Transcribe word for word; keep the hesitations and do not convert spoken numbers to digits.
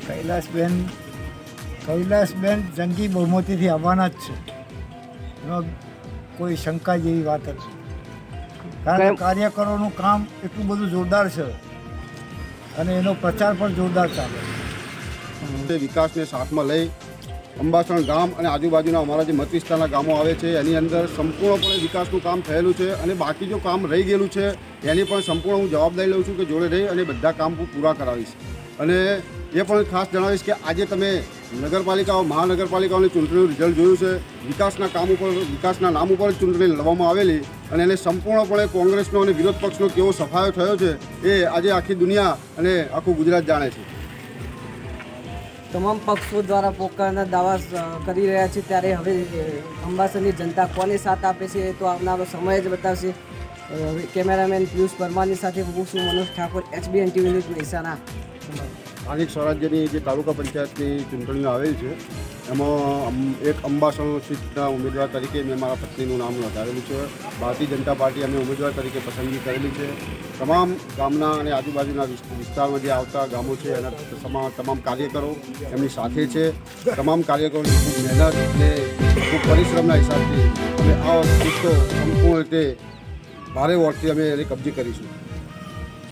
કૈલાસબેન કૈલાસબેન જંગી બહુમતીથી આવવાના જ છે, એમાં કોઈ શંકા જેવી વાત નથી. કારણ કે કાર્યકરોનું કામ એટલું બધું જોરદાર છે અને એનો પ્રચાર પણ જોરદાર ચાલે. વિકાસને સાથમાં લઈ અંબાસણ ગામ અને આજુબાજુના અમારા જે મત વિસ્તારના ગામો આવે છે એની અંદર સંપૂર્ણપણે વિકાસનું કામ થયેલું છે અને બાકી જો કામ રહી ગયેલું છે એની પણ સંપૂર્ણ હું જવાબદારી લઉં છું કે જોડે રહી અને બધા કામ હું પૂરા કરાવીશ. અને એ પણ ખાસ જણાવીશ કે આજે તમે નગરપાલિકાઓ મહાનગરપાલિકાઓની ચૂંટણીનું રિઝલ્ટ જોયું છે. વિકાસના કામ ઉપર વિકાસના નામ ઉપર ચૂંટણી લડવામાં આવેલી અને એને સંપૂર્ણપણે કોંગ્રેસનો અને વિરોધ પક્ષનો કેવો સફાયો થયો છે એ આજે આખી દુનિયા અને આખું ગુજરાત જાણે છે. તમામ પક્ષો દ્વારા પોકારના દાવા કરી રહ્યા છે, ત્યારે હવે અંબાસરની જનતા કોને સાથ આપે છે તો આવનારો સમય જ બતાવશે. કેમેરામેન પિયુષ પરમારની સાથે હું છું Manoj Thakor, HBN TV news Mehsana. સ્થાનિક સ્વરાજ્યની જે તાલુકા પંચાયતની ચૂંટણીઓ આવેલી છે એમાં એક અંબાસણ સીટના ઉમેદવાર તરીકે મેં મારા પત્નીનું નામ નોંધાવેલું છે. ભારતીય જનતા પાર્ટી અમે ઉમેદવાર તરીકે પસંદગી કરેલી છે. તમામ ગામના અને આજુબાજુના વિસ્તારમાં જે આવતા ગામો છે એના તમામ તમામ કાર્યકરો એમની સાથે છે. તમામ કાર્યકરોની ખૂબ મહેનત અને ખૂબ પરિશ્રમના હિસાબથી અમે આ વખતે સંપૂર્ણ રીતે ભારે વોટથી અમે એને કબજે કરીશું.